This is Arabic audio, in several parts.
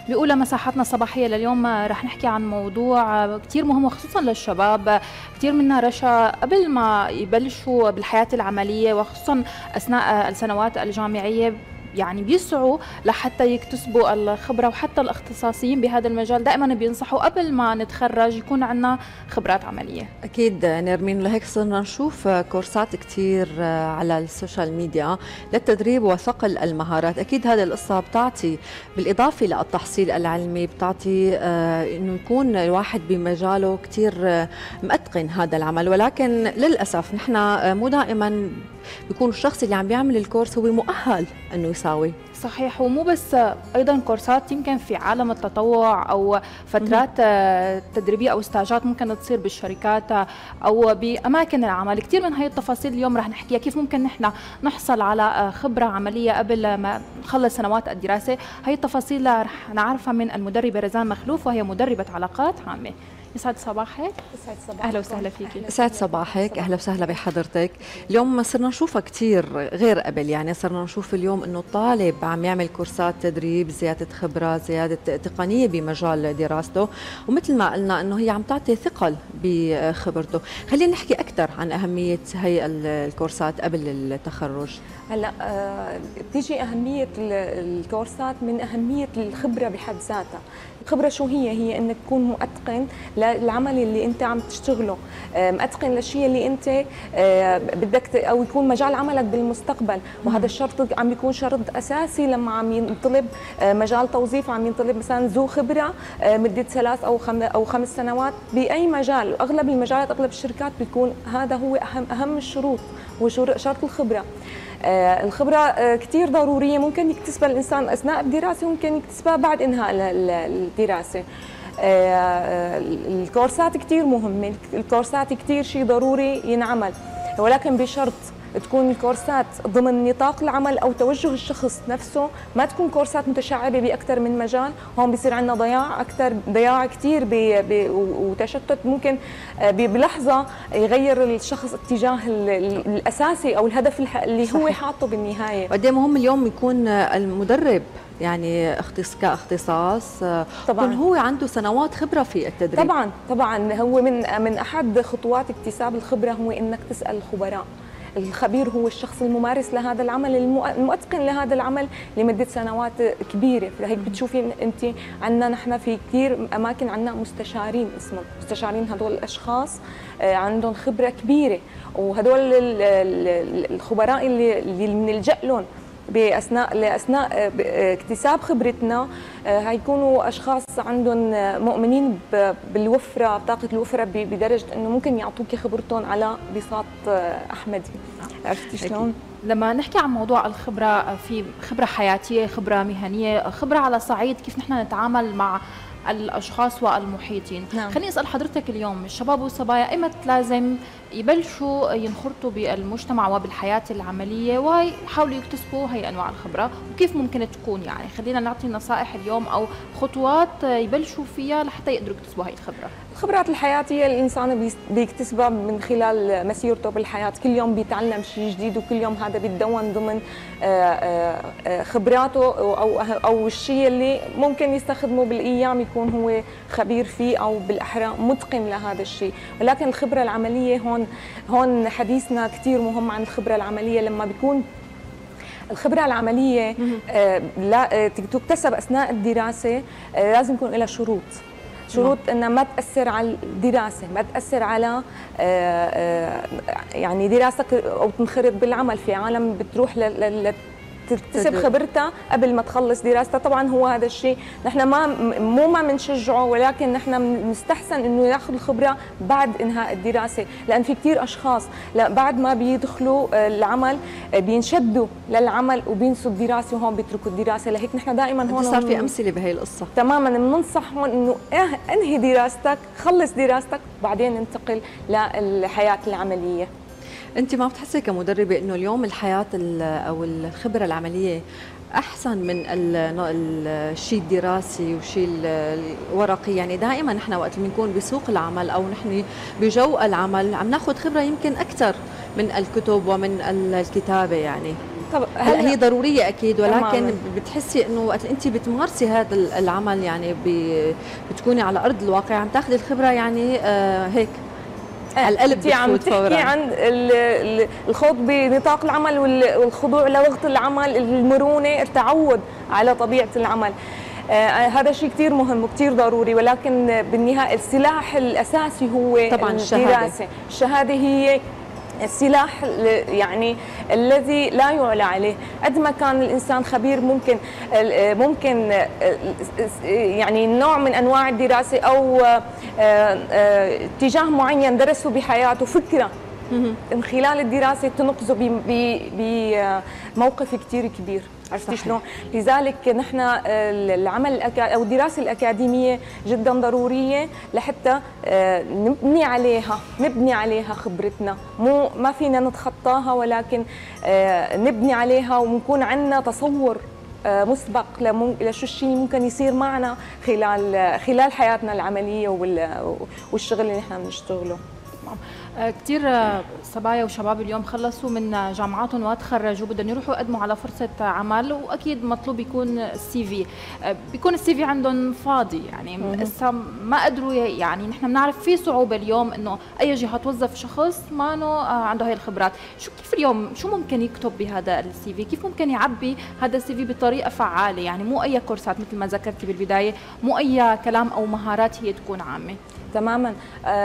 بأولى مساحاتنا الصباحية لليوم رح نحكي عن موضوع كتير مهم وخصوصا للشباب. كتير منا رشا قبل ما يبلشوا بالحياة العملية وخصوصا أثناء السنوات الجامعية يعني بيسعوا لحتى يكتسبوا الخبرة، وحتى الاختصاصيين بهذا المجال دائما بينصحوا قبل ما نتخرج يكون عندنا خبرات عملية. أكيد نرمين، لهيك صرنا نشوف كورسات كتير على السوشيال ميديا للتدريب وصقل المهارات. أكيد هذه القصة بتعطي بالإضافة للتحصيل العلمي بتعطي إنه يكون الواحد بمجاله كتير متقن هذا العمل، ولكن للأسف نحن مو دائما بيكون الشخص اللي عم بيعمل الكورس هو مؤهل انه يساوي. صحيح، ومو بس ايضا كورسات يمكن في عالم التطوع او فترات تدريبيه او استاجات ممكن تصير بالشركات او باماكن العمل. كثير من هي التفاصيل اليوم رح نحكيها، كيف ممكن نحن نحصل على خبره عمليه قبل ما نخلص سنوات الدراسه. هي التفاصيل رح نعرفها من المدربه رزان مخلوف، وهي مدربه علاقات عامه. يسعد صباحك. يسعد صباحك. اهلا وسهلا فيكي. يسعد صباحك، اهلا وسهلا بحضرتك. اليوم صرنا نشوفها كثير غير قبل، يعني صرنا نشوف اليوم انه الطالب عم يعمل كورسات تدريب، زياده خبره، زياده تقنيه بمجال دراسته، ومثل ما قلنا انه هي عم تعطي ثقل بخبرته. خلينا نحكي اكثر عن اهميه هي الكورسات قبل التخرج. هلا بتيجي اهميه الكورسات من اهميه الخبره بحد ذاتها. الخبره شو هي؟ هي انك تكون متقن للعمل اللي انت عم تشتغله، متقن للشيء اللي انت بدك او يكون مجال عملك بالمستقبل، وهذا الشرط عم بيكون شرط اساسي لما عم ينطلب مجال توظيف، عم ينطلب مثلا ذو خبره مده 3 أو 5 سنوات باي مجال. اغلب المجالات، اغلب الشركات بيكون هذا هو اهم الشروط، هو شرط الخبره. الخبرة كتير ضرورية، ممكن يكتسبها الإنسان أثناء الدراسة وممكن يكتسبها بعد إنهاء الدراسة. الكورسات كتير مهمة، الكورسات كتير شيء ضروري ينعمل، ولكن بشرط تكون الكورسات ضمن نطاق العمل او توجه الشخص نفسه، ما تكون كورسات متشعبه باكثر من مجال. هون بصير عندنا ضياع كثير وتشتت، ممكن بلحظه يغير الشخص اتجاه الاساسي او الهدف اللي هو حاطه بالنهايه. قد ايه مهم اليوم يكون المدرب يعني كاختصاص يكون هو عنده سنوات خبره في التدريب. طبعا هو من احد خطوات اكتساب الخبره هو انك تسال الخبراء. الخبير هو الشخص الممارس لهذا العمل، المتقن لهذا العمل لمده سنوات كبيره. فهيك بتشوفي انت عندنا نحن في كثير اماكن عندنا مستشارين، اسمهم مستشارين. هدول الاشخاص عندهم خبره كبيره، وهدول الخبراء اللي بنلجا لهم لاثناء اكتساب خبرتنا هيكونوا اشخاص عندهم مؤمنين بالوفره، بطاقه الوفره بدرجه انه ممكن يعطوكي خبرتهم على بساط احمدي. عرفتي شلون؟ لما نحكي عن موضوع الخبره، في خبره حياتيه، خبره مهنيه، خبره على صعيد كيف نحن نتعامل مع الاشخاص والمحيطين. نعم. خليني اسال حضرتك اليوم، الشباب والصبايا ايمت لازم يبلشوا ينخرطوا بالمجتمع وبالحياه العمليه ويحاولوا يكتسبوا هي انواع الخبره، وكيف ممكن تكون؟ يعني خلينا نعطي نصائح اليوم او خطوات يبلشوا فيها لحتى يقدروا يكتسبوا هي الخبره. الخبرات الحياتيه الانسان بيكتسبها من خلال مسيرته بالحياه، كل يوم بيتعلم شيء جديد، وكل يوم هذا بيتدون ضمن خبراته او الشيء اللي ممكن يستخدمه بالايام يكون هو خبير فيه او بالاحرى متقن لهذا الشيء. ولكن الخبره العمليه هون حديثنا كثير مهم عن الخبره العمليه. لما بيكون الخبرة العملية لا تكتسب أثناء الدراسة، لازم يكون لها شروط انها ما تاثر على الدراسه، ما تاثر على يعني دراستك او تنخرط بالعمل. في عالم بتروح تكتسب خبرتها قبل ما تخلص دراستها. طبعا هو هذا الشيء نحن ما بنشجعه، ولكن نحن بنستحسن انه ياخذ الخبره بعد انهاء الدراسه، لان في كثير اشخاص بعد ما بيدخلوا العمل بينشدوا للعمل وبينسوا الدراسه، وهون بيتركوا الدراسه. لهيك نحن دائما هون صار في امثله بهي القصه. تماما بننصحهم انه انهي دراستك، خلص دراستك، بعدين انتقل للحياه العمليه. انت ما بتحسي كمدربه انه اليوم الحياه او الخبره العمليه احسن من الشيء الدراسي والشيء الورقي؟ يعني دائما نحن وقت بنكون بسوق العمل او نحن بجو العمل عم ناخذ خبره يمكن اكثر من الكتب ومن الكتابه. يعني طب هلا هي ضروريه اكيد، ولكن تماماً. بتحسي انه وقت انت بتمارسي هذا العمل يعني بتكوني على ارض الواقع عم تاخذي الخبره يعني هيك على القلب عم بتفوت فورا. تحكي عن الخوض بنطاق العمل والخضوع لضغط العمل، المرونه، التعود على طبيعه العمل. هذا شيء كثير مهم وكثير ضروري، ولكن بالنهايه السلاح الاساسي هو طبعا الدراسه. الشهاده هي السلاح يعني الذي لا يعلى عليه. قد ما كان الانسان خبير ممكن يعني نوع من انواع الدراسه او اتجاه معين درسه بحياته، فكره من خلال الدراسه تنقذه بموقف كثير كبير. عرفتي شلون؟ لذلك نحن العمل او الدراسه الاكاديميه جدا ضروريه لحتى نبني عليها خبرتنا، ما فينا نتخطاها، ولكن نبني عليها ونكون عندنا تصور مسبق لشو الشيء اللي ممكن يصير معنا خلال حياتنا العمليه والشغل اللي نحن بنشتغله. كثير صبايا وشباب اليوم خلصوا من جامعاتهم وتخرجوا بدهم يروحوا يقدموا على فرصة عمل، واكيد مطلوب يكون السي في، بيكون السي في عندهم فاضي، يعني هسه ما قدروا، يعني نحن بنعرف في صعوبة اليوم انه اي جهة توظف شخص ما عنده هاي الخبرات. كيف اليوم شو ممكن يكتب بهذا السي في؟ كيف ممكن يعبي هذا السي في بطريقة فعالة؟ يعني مو اي كورسات مثل ما ذكرتي بالبداية، مو اي كلام او مهارات هي تكون عامة. تماما.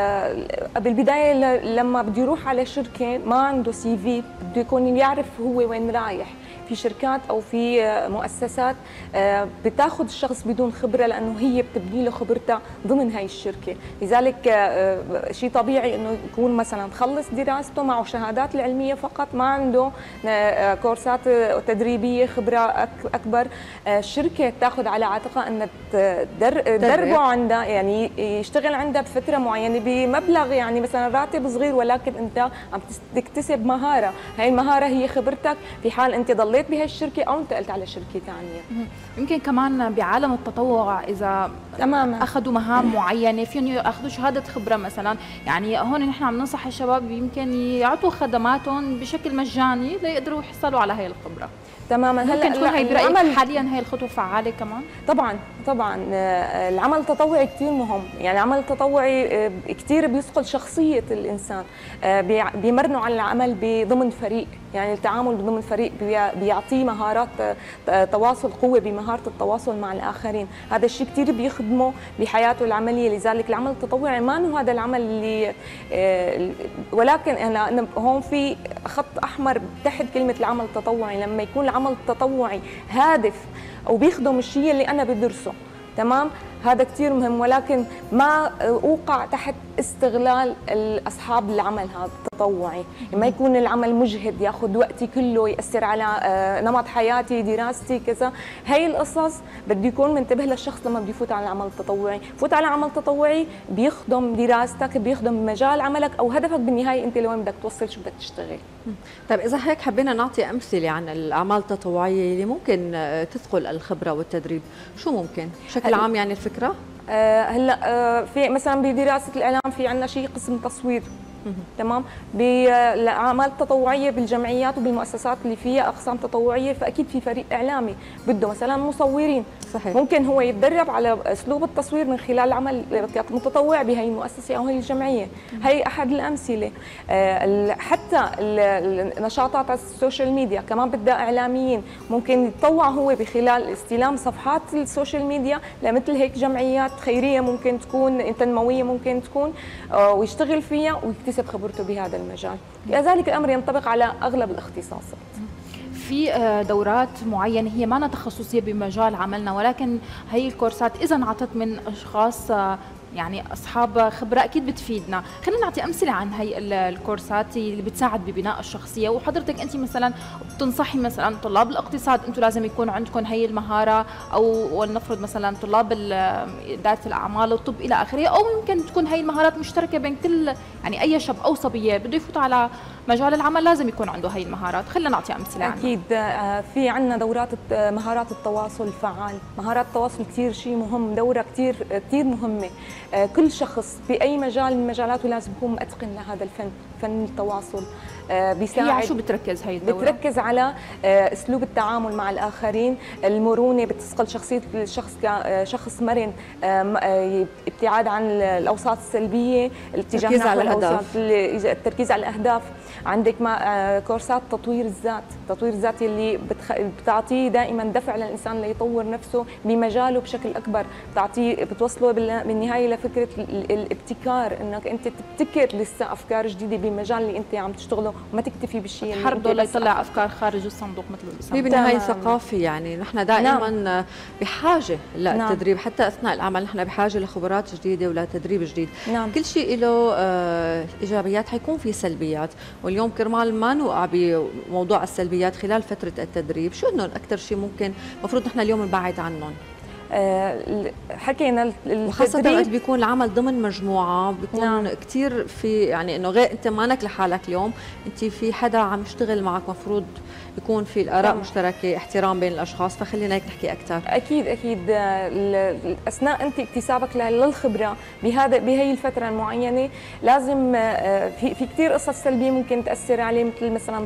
بالبدايه لما بده يروح على شركه ما عنده سي في، بده يكون يعرف هو وين رايح. في شركات او في مؤسسات بتاخذ الشخص بدون خبره، لانه هي بتبني له خبرتها ضمن هاي الشركه. لذلك شيء طبيعي انه يكون مثلا خلص دراسته معه شهادات العلميه فقط، ما عنده كورسات تدريبيه خبره اكبر. الشركه تاخذ على عاتقها ان تدربه عندها، يعني يشتغل عندها بفتره معينه بمبلغ يعني مثلا راتب صغير، ولكن انت عم تكتسب مهاره. هاي المهاره هي خبرتك في حال انت ضليت بهي الشركه او انتقلت على شركه ثانيه. يمكن كمان بعالم التطوع اذا تماما اخذوا مهام معينه فيهم ياخذوا شهاده خبره مثلا، يعني هون نحن عم ننصح الشباب يمكن يعطوا خدماتهم بشكل مجاني ليقدروا يحصلوا على هي الخبره. تماما. ممكن تكون هي برأيك حاليا هي الخطوه فعاله كمان؟ طبعا العمل التطوعي كثير مهم، يعني العمل التطوعي كثير بيصقل شخصيه الانسان، بيمرنوا على العمل ضمن فريق، يعني التعامل ضمن فريق بيعطيه مهارات تواصل، قوه بمهاره التواصل مع الاخرين. هذا الشيء كثير بيخدمه بحياته العمليه. لذلك العمل التطوعي ما هو هذا العمل اللي ولكن أنا هون في خط احمر تحت كلمه العمل التطوعي. لما يكون العمل التطوعي هادف او بيخدم الشيء اللي انا بدرسه، تمام، هذا كثير مهم، ولكن ما اوقع تحت استغلال اصحاب العمل هذا التطوعي. ما يكون العمل مجهد ياخذ وقتي كله، ياثر على نمط حياتي، دراستي، كذا. هي القصص بده يكون منتبه للشخص لما بده يفوت على العمل التطوعي. فوت على عمل تطوعي بيخدم دراستك، بيخدم مجال عملك او هدفك بالنهايه انت لوين بدك توصل، شو بدك تشتغل. طيب اذا هيك حبينا نعطي امثله عن الاعمال التطوعيه اللي ممكن تثقل الخبره والتدريب، شو ممكن بشكل عام يعني الفكره؟ هلا في مثلا بدراسه الاعلام في عندنا شيء قسم تصوير، تمام. بالاعمال التطوعيه بالجمعيات وبالمؤسسات اللي فيها اقسام تطوعيه، فاكيد في فريق اعلامي بده مثلا مصورين. صحيح. ممكن هو يتدرب على اسلوب التصوير من خلال العمل كمتطوع بهي المؤسسه او هي الجمعيه. هي احد الامثله. حتى النشاطات على السوشيال ميديا كمان بدها اعلاميين، ممكن يتطوع هو بخلال استلام صفحات السوشيال ميديا لمثل هيك جمعيات خيريه ممكن تكون تنمويه، ممكن تكون ويشتغل فيها ويكتسب خبرته بهذا المجال. كذلك الامر ينطبق على اغلب الاختصاصات. في دورات معينه هي ما تخصصيه بمجال عملنا، ولكن هي الكورسات اذا انعطت من اشخاص يعني اصحاب خبره اكيد بتفيدنا. خلينا نعطي امثله عن هي الكورسات اللي بتساعد ببناء الشخصيه. وحضرتك انت مثلا بتنصحي مثلا طلاب الاقتصاد انتم لازم يكون عندكم هي المهاره، او ولنفرض مثلا طلاب اداره الاعمال والطب الى اخره، او ممكن تكون هي المهارات مشتركه بين كل، يعني اي شاب او صبيه بده يفوت على مجال العمل لازم يكون عنده هي المهارات. خلينا نعطي امثله عنها. اكيد في عندنا دورات مهارات التواصل الفعال. مهارات التواصل كثير شيء مهم، دوره كثير مهمه. كل شخص باي مجال من مجالاته لازم يكون متقن لهذا الفن، فن التواصل. بيساعد. هي شو بتركز هي الدورة؟ بتركز على اسلوب التعامل مع الاخرين، المرونه، بتثقل شخصيه الشخص كشخص مرن، ابتعاد عن الاوساط السلبيه، الاتجاه التركيز على الاهداف، التركيز على الاهداف. عندك كورسات تطوير الذات، تطوير الذات اللي بتعطيه دائما دفع للانسان ليطور نفسه بمجاله بشكل اكبر، بتوصله بالنهايه لفكره الابتكار، انك انت تبتكر لسه افكار جديده بالمجال اللي انت عم تشتغله وما تكتفي بالشيء اللي حرضه ليطلع افكار خارج الصندوق مثل الاسم. هي بالنهايه ثقافي، يعني نحن دائما نعم. بحاجه للتدريب، نعم. حتى اثناء العمل نحن بحاجه لخبرات جديده ولا تدريب جديد، نعم. كل شيء له ايجابيات، حيكون في سلبيات، واليوم كرمال ما نوقع بموضوع السلبيات خلال فتره التدريب، شو انه اكثر شيء ممكن المفروض نحن اليوم نبعد عنهم؟ حكينا وخاصة وقت بيكون العمل ضمن مجموعة بيكون نعم. كثير في يعني انه غير انت مانك لحالك اليوم، انت في حدا عم يشتغل معك، مفروض يكون في الآراء نعم. مشتركة، احترام بين الأشخاص، فخلينا هيك نحكي أكثر. أكيد أثناء أنت اكتسابك للخبرة بهي الفترة المعينة لازم في كثير قصص سلبية ممكن تأثر عليه، مثلا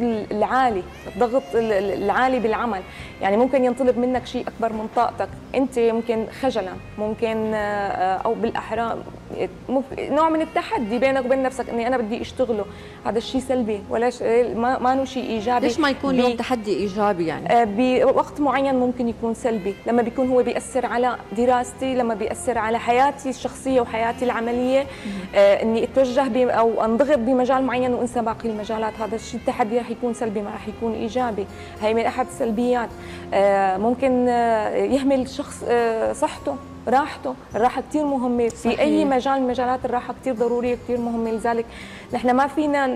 الضغط العالي بالعمل، يعني ممكن ينطلب منك شيء أكبر من طاقتك، أنت ممكن خجلا، ممكن أو بالأحرى نوع من التحدي بينك وبين نفسك اني انا بدي اشتغله، هذا الشيء سلبي ولا ما له شيء ايجابي. ليش ما يكون يوم تحدي ايجابي؟ يعني بوقت معين ممكن يكون سلبي، لما بيكون هو بيأثر على دراستي، لما بيأثر على حياتي الشخصيه وحياتي العمليه، اني اتوجه او انضغط بمجال معين وانسى باقي المجالات، هذا الشيء التحدي رح يكون سلبي، ما رح يكون ايجابي. هي من احد السلبيات. ممكن يهمل شخص صحته، راحته، الراحة كثير مهمة في أي مجال من مجالات، الراحة كثير ضرورية كثير مهمة، لذلك نحن ما فينا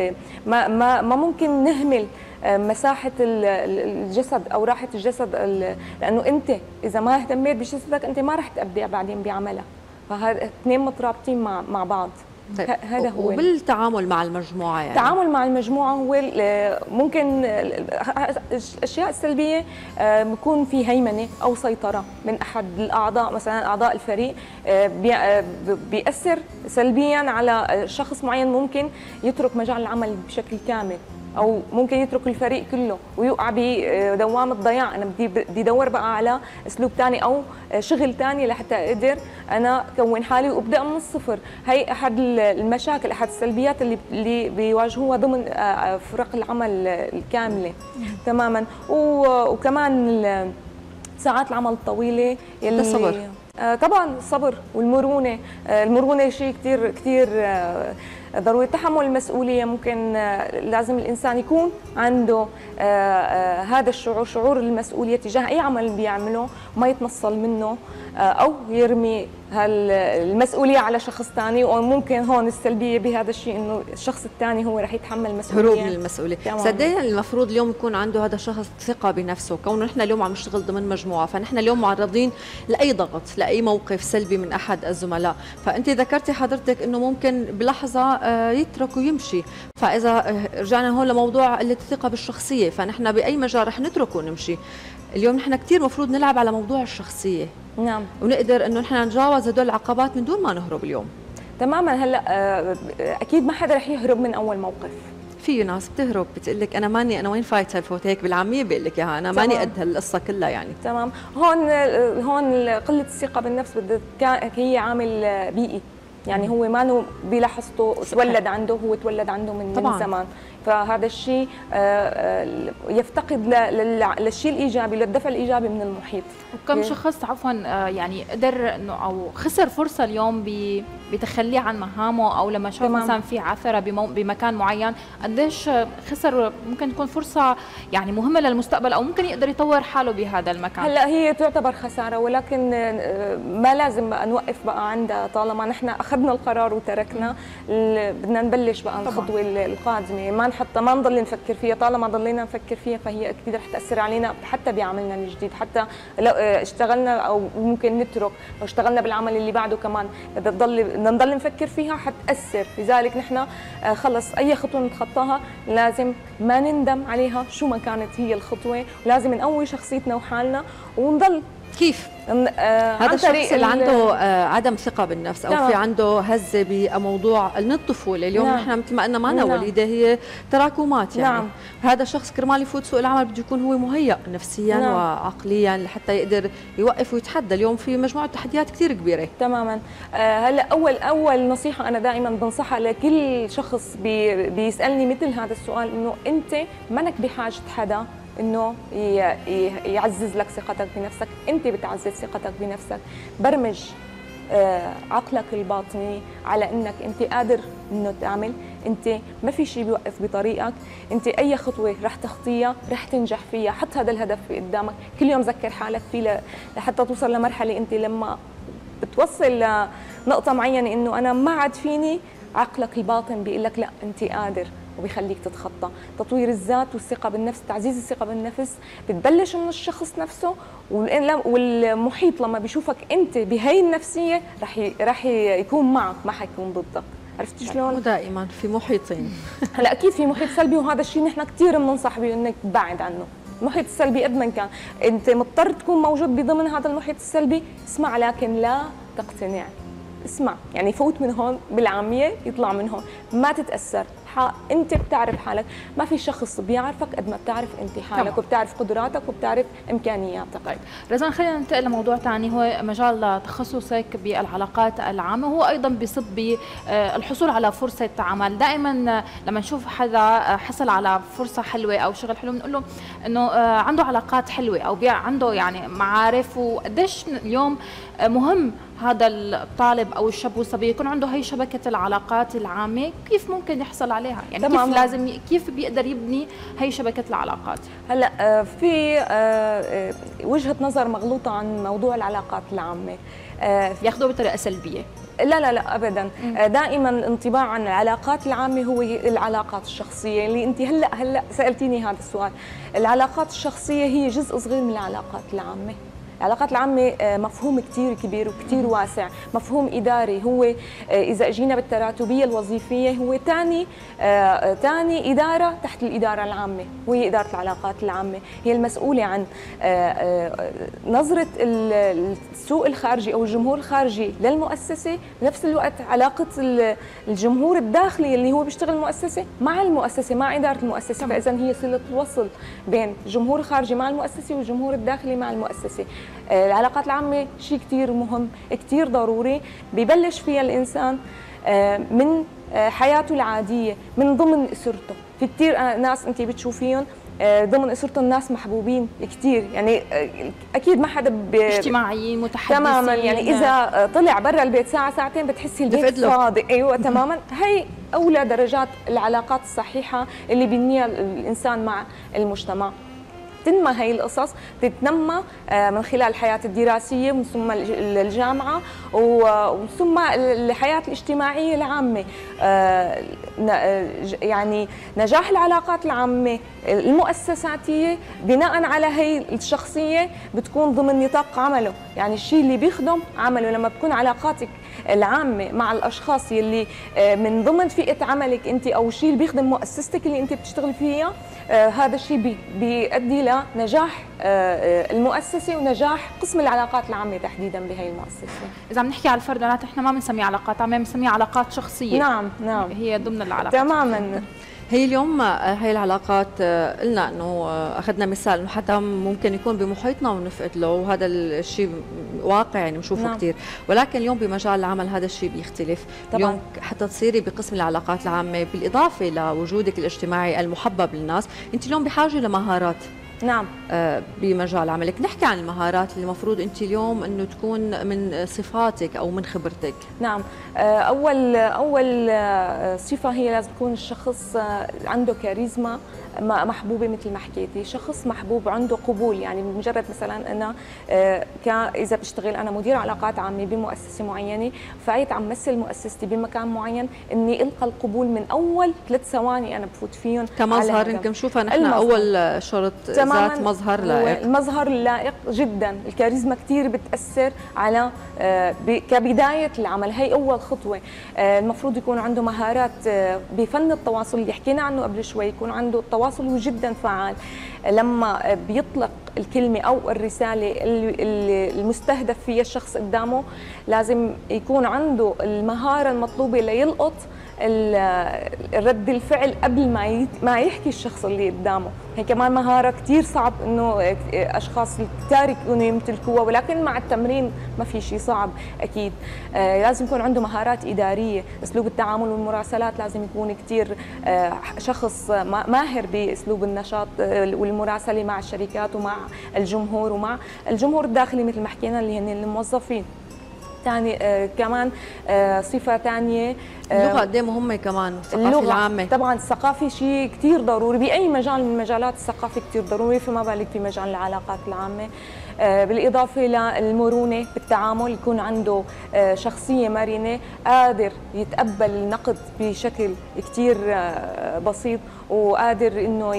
ما ممكن نهمل مساحة الجسد أو راحة الجسد، لأنه أنت إذا ما اهتميت بجسدك أنت ما رح تبدع بعدين بعملها، فهذا اثنين مترابطين مع بعض. طيب هذا هو. وبالتعامل مع المجموعة، يعني التعامل مع المجموعة هو ممكن الأشياء السلبية بيكون في هيمنة أو سيطرة من أحد الأعضاء، مثلا أعضاء الفريق بيأثر سلبيا على شخص معين، ممكن يترك مجال العمل بشكل كامل، او ممكن يترك الفريق كله ويوقع بدوامه ضياع. انا بدي ادور بقى على اسلوب ثاني او شغل ثاني لحتى اقدر انا اكون حالي وابدا من الصفر. هي احد المشاكل، احد السلبيات اللي بيواجهوها ضمن فرق العمل الكامله تماما. وكمان ساعات العمل الطويله يلي الصبر، طبعا الصبر والمرونه. المرونه شيء كثير كثير ضروري. تحمل المسؤوليه، ممكن لازم الانسان يكون عنده هذا الشعور، شعور المسؤوليه تجاه اي عمل بيعمله، ما يتنصل منه او يرمي المسؤوليه على شخص ثاني. وممكن هون السلبيه بهذا الشيء انه الشخص الثاني هو رح يتحمل مسؤوليه، هروب من المسؤوليه. صدقني المفروض اليوم يكون عنده هذا الشخص ثقه بنفسه، كونه نحن اليوم عم نشتغل ضمن مجموعه، فنحن اليوم معرضين لاي ضغط، لاي موقف سلبي من احد الزملاء. فانت ذكرتي حضرتك انه ممكن بلحظه يترك ويمشي، فاذا رجعنا هون لموضوع قله الثقه بالشخصيه، فنحن باي مجال رح نترك ونمشي. اليوم نحن كثير مفروض نلعب على موضوع الشخصيه، نعم، ونقدر انه نحن نتجاوز هدول العقبات من دون ما نهرب اليوم. تماما. هلا اكيد ما حدا رح يهرب من اول موقف. في ناس بتهرب، بتقول لك انا وين فايته الفوت، هيك بالعاميه بقول لك اياها، انا ماني قد هالقصه كلها يعني. تمام. هون قله الثقه بالنفس هي عامل بيئي، يعني هو ما بلحظته تولد عنده، هو تولد عنده من زمان، فهذا الشيء يفتقد للشيء الايجابي، للدفع الايجابي من المحيط. وكم شخص عفوا يعني قدر انه او خسر فرصه اليوم بتخليه عن مهامه، او لما شاف مثلا في عثره بمكان معين، قديش خسر ممكن تكون فرصه يعني مهمه للمستقبل، او ممكن يقدر يطور حاله بهذا المكان. هلا هي تعتبر خساره، ولكن ما لازم بقى نوقف بقى عندها. طالما نحن اخذنا القرار وتركنا، بدنا نبلش بقى الخطوه القادمه، ما نضل نفكر فيها. طالما ضلينا نفكر فيها فهي اكيد رح تاثر علينا حتى بعملنا الجديد، حتى لو اشتغلنا او ممكن نترك، لو اشتغلنا بالعمل اللي بعده كمان بدنا نضل نفكر فيها حتاثر. لذلك نحن خلص اي خطوه نتخطاها لازم ما نندم عليها شو ما كانت هي الخطوه، ولازم نقوي شخصيتنا وحالنا ونضل كيف هذا الشخص اللي عنده عدم ثقه بالنفس او في عنده هزه بموضوع من الطفوله. اليوم نحن مثل ما قلنا معنا وليده هي تراكمات يعني. هذا الشخص كرمال يفوت سوق العمل بده يكون هو مهيأ نفسيا وعقليا لحتى يقدر يوقف ويتحدى. اليوم في مجموعه تحديات كثير كبيره. تماما. هلا اول نصيحه انا دائما بنصحها لكل شخص بيسالني مثل هذا السؤال، انه انت منك بحاجه حدا انه يعزز لك ثقتك بنفسك، انت بتعزز ثقتك بنفسك. برمج عقلك الباطني على انك انت قادر انه تعمل، انت ما في شيء بيوقف بطريقك، انت اي خطوه رح تخطيها رح تنجح فيها. حط هذا الهدف قدامك، كل يوم ذكر حالك فيه لحتى توصل لمرحله انت لما بتوصل لنقطه معينه انه انا ما عاد فيني، عقلك الباطن بيقول لك لا انت قادر وبيخليك تتخطى. تطوير الذات والثقه بالنفس، تعزيز الثقه بالنفس بتبلش من الشخص نفسه، والمحيط لما بيشوفك انت بهي النفسيه رح يكون معك، ما حيكون ضدك. عرفتي شلون؟ ودائما في محيطين. هلا اكيد في محيط سلبي، وهذا الشيء نحن كثير بننصح به انك تبعد عنه. المحيط السلبي قد ما كان انت مضطر تكون موجود بضمن هذا المحيط السلبي، اسمع لكن لا تقتنع. اسمع يعني فوت من هون بالعاميه، يطلع من هون، ما تتاثر. انت بتعرف حالك، ما في شخص بيعرفك قد ما بتعرف انت حالك. طبعا. وبتعرف قدراتك وبتعرف امكانياتك. طيب رزان، خلينا ننتقل لموضوع ثاني، هو مجال تخصصك بالعلاقات العامه، وهو ايضا بيصب بالحصول على فرصه عمل. دائما لما نشوف حدا حصل على فرصه حلوه او شغل حلو بنقول له انه عنده علاقات حلوه او عنده يعني معارف. وقديش اليوم مهم هذا الطالب او الشاب والصبي يكون عنده هي شبكه العلاقات العامه، كيف ممكن يحصل عليها؟ يعني كيف بيقدر يبني هي شبكه العلاقات؟ هلا في وجهه نظر مغلوطه عن موضوع العلاقات العامه، ياخذوه بطريقه سلبيه. لا ابدا. دائما الانطباع عن العلاقات العامه هو العلاقات الشخصيه اللي انت هلا سالتيني هذا السؤال. العلاقات الشخصيه هي جزء صغير من العلاقات العامه. العلاقات العامة مفهوم كتير كبير وكتير واسع، مفهوم إداري. هو إذا أجينا بالتراتبية الوظيفية هو ثاني إدارة تحت الإدارة العامة، وهي إدارة العلاقات العامة. هي المسؤولة عن نظرة السوق الخارجي أو الجمهور الخارجي للمؤسسة، بنفس الوقت علاقة الجمهور الداخلي اللي هو بيشتغل المؤسسة مع المؤسسة، مع إدارة المؤسسة. فإذا هي صلة الوصل بين الجمهور الخارجي مع المؤسسة والجمهور الداخلي مع المؤسسة. العلاقات العامة شيء كتير مهم، كتير ضروري، ببلش فيها الإنسان من حياته العادية، من ضمن أسرته. في كتير ناس أنت بتشوفيهم ضمن أسرته الناس محبوبين كتير، يعني أكيد ما حدا اجتماعيين متحدثين تماما. يعني إذا طلع برا البيت ساعة ساعتين بتحسي البيت فاضي. أيوة تماما. هي أولى درجات العلاقات الصحيحة اللي بيبنيها الإنسان مع المجتمع. تنمى هي القصص، تتنمى من خلال الحياة الدراسية ومن ثم الجامعة وثم الحياة الاجتماعية العامة. يعني نجاح العلاقات العامة المؤسساتية بناء على هي الشخصية بتكون ضمن نطاق عمله، يعني الشيء اللي بيخدم عمله. لما بتكون علاقاتك العامة مع الأشخاص اللي من ضمن فئة عملك أنت أو الشيء اللي بيخدم مؤسستك اللي أنت بتشتغل فيها، هذا الشيء بيؤدي لنجاح المؤسسة ونجاح قسم العلاقات العامة تحديدا بهي المؤسسة. إذا بنحكي على الفردانات احنا ما بنسميها علاقات عامة، بنسميها علاقات شخصية. نعم هي ضمن العلاقات. تماما. هي اليوم هي العلاقات قلنا انه اخذنا مثال انه حدا ممكن يكون بمحيطنا ونفقد له، وهذا الشيء واقع يعني بنشوفه كثير. ولكن اليوم بمجال العمل هذا الشيء بيختلف. طبعا. اليوم حتى تصيري بقسم العلاقات العامه بالاضافه لوجودك الاجتماعي المحبب للناس، انت اليوم بحاجه لمهارات. نعم. بمجال عملك. نحكي عن المهارات اللي المفروض انت اليوم انه تكون من صفاتك او من خبرتك. نعم. اول صفه هي لازم يكون الشخص عنده كاريزما محبوبه، مثل ما حكيتي، شخص محبوب عنده قبول. يعني مجرد مثلا انا اذا بشتغل انا مدير علاقات عامه بمؤسسه معينه، فايت عم مثل مؤسستي بمكان معين، اني القى القبول من اول 3 ثواني انا بفوت فيهم كمظهر. يمكن نشوفها نحن اول شرط ذات مظهر لائق. المظهر اللائق جدا، الكاريزما كثير بتاثر على كبدايه العمل، هي اول خطوه. المفروض يكون عنده مهارات بفن التواصل اللي حكينا عنه قبل شوي، يكون عنده التواصل جدا فعال لما بيطلق الكلمه او الرساله المستهدف فيها الشخص قدامه. لازم يكون عنده المهاره المطلوبه ليلقط رد الفعل قبل ما يحكي الشخص اللي قدامه. هي كمان مهارة كتير صعب انه اشخاص كتار يكونوا يمتلكوها، ولكن مع التمرين ما في شيء صعب اكيد. لازم يكون عنده مهارات ادارية، اسلوب التعامل والمراسلات لازم يكون كتير شخص ماهر باسلوب النشاط والمراسلة مع الشركات ومع الجمهور ومع الجمهور الداخلي مثل ما حكينا اللي هن الموظفين. ثاني كمان صفة ثانية اللغة قد ايه مهمة كمان، الثقافة العامة. طبعا الثقافة شيء كثير ضروري بأي مجال من المجالات، الثقافة كثير ضروري، فما بالك في مجال العلاقات العامة. بالإضافة للمرونة بالتعامل، يكون عنده شخصية مرنة، قادر يتقبل النقد بشكل كثير بسيط، وقادر إنه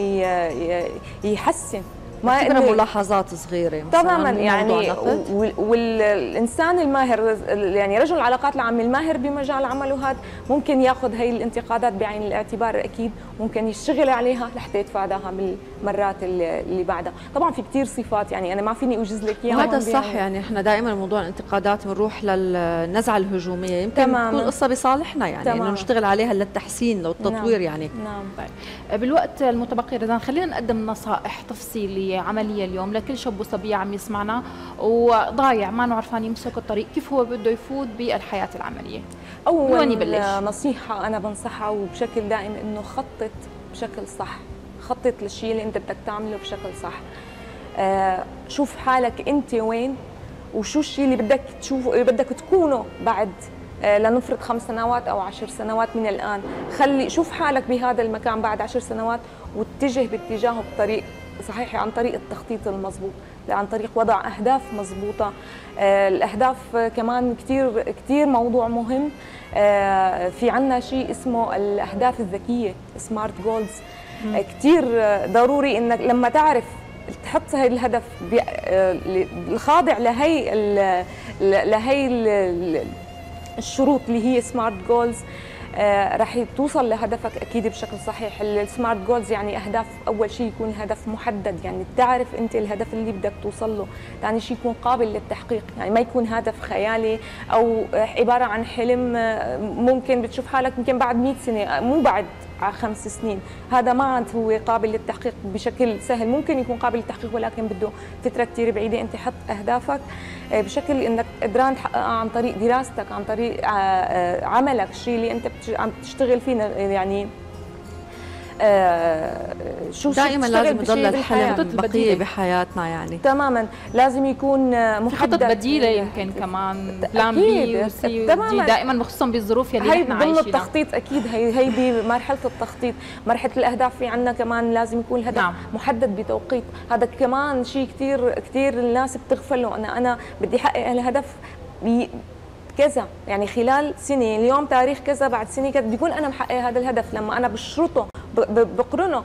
يحسن ما ملاحظات صغيره تماما يعني. والانسان الماهر يعني رجل العلاقات العامه الماهر بمجال عمله هذا ممكن ياخذ هي الانتقادات بعين الاعتبار، اكيد ممكن يشتغل عليها لحتى يتفاداها بالمرات اللي بعدها. طبعا في كثير صفات يعني انا ما فيني اوجز لك اياها. هذا صح، يعني احنا دائما موضوع الانتقادات بنروح للنزعه الهجوميه، يمكن تكون قصه بصالحنا يعني انه نشتغل عليها للتحسين للتطوير. نعم. يعني نعم. طيب بالوقت المتبقي رزان خلينا نقدم نصائح تفصيليه عمليه اليوم لكل شاب وصبيه عم يسمعنا وضايع ما عرفان يمسك الطريق، كيف هو بده يفوت بالحياه العمليه؟ اول نصيحه انا بنصحها وبشكل دائم انه خطط بشكل صح، خطط للشيء اللي انت بدك تعمله بشكل صح. شوف حالك انت وين وشو الشيء اللي بدك تشوفه بدك تكونه بعد لنفرض 5 سنوات او 10 سنوات من الان. شوف حالك بهذا المكان بعد 10 سنوات واتجه باتجاهه بطريق صحيح، عن طريق التخطيط المضبوط، عن طريق وضع اهداف مضبوطه. الاهداف كمان كثير موضوع مهم. في عندنا شيء اسمه الاهداف الذكيه، سمارت جولز. كثير ضروري انك لما تعرف تحط هاي الهدف الخاضع لهي الشروط اللي هي سمارت جولز، راح توصل لهدفك اكيد بشكل صحيح. السمارت جولز يعني اهداف، اول شيء يكون هدف محدد، يعني تعرف انت الهدف اللي بدك توصل له. ثاني شيء يكون قابل للتحقيق، يعني ما يكون هدف خيالي او عباره عن حلم ممكن بتشوف حالك يمكن بعد 100 سنه مو بعد 5 سنين. هذا ما عاد هو قابل للتحقيق بشكل سهل، ممكن يكون قابل للتحقيق ولكن بده فتره كثير بعيده. انت حط اهدافك بشكل انك قدران تحققها عن طريق دراستك، عن طريق عملك، الشيء اللي انت عم تشتغل فيه يعني. شو دائما لازم يضل الحلم بقيه بحياتنا يعني. تماما لازم يكون محدد. خطط بديله يمكن كمان بلان بي وسي ودي دائما خصوصا بالظروف اللي نحن عايشينها. هي ضمن التخطيط اكيد، هي بمرحله التخطيط. مرحله الاهداف في عندنا كمان لازم يكون الهدف محدد بتوقيت. هذا كمان شيء كثير الناس بتغفله. انا بدي احقق الهدف كذا، يعني خلال سنه، اليوم تاريخ كذا، بعد سنه كذا بيكون انا محقق هذا الهدف. لما انا بشرطه بقرنه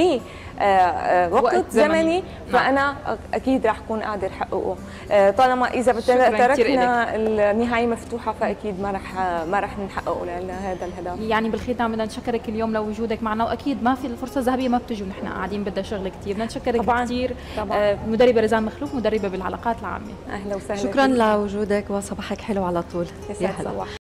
بوقت زمني فانا اكيد راح اكون قادر احققه. طالما اذا تركنا النهايه مفتوحه فاكيد ما راح نحققه لهذا الهدف. يعني بالختام بدنا نشكرك اليوم لوجودك معنا، واكيد ما في الفرصه الذهبيه ما بتجي ونحن قاعدين بدها شغل كثير. بدنا نشكرك كثير. مدربه رزان مخلوف، مدربه بالعلاقات العامه. اهلا وسهلا، شكرا لوجودك وصباحك حلو على طول. يا هلا.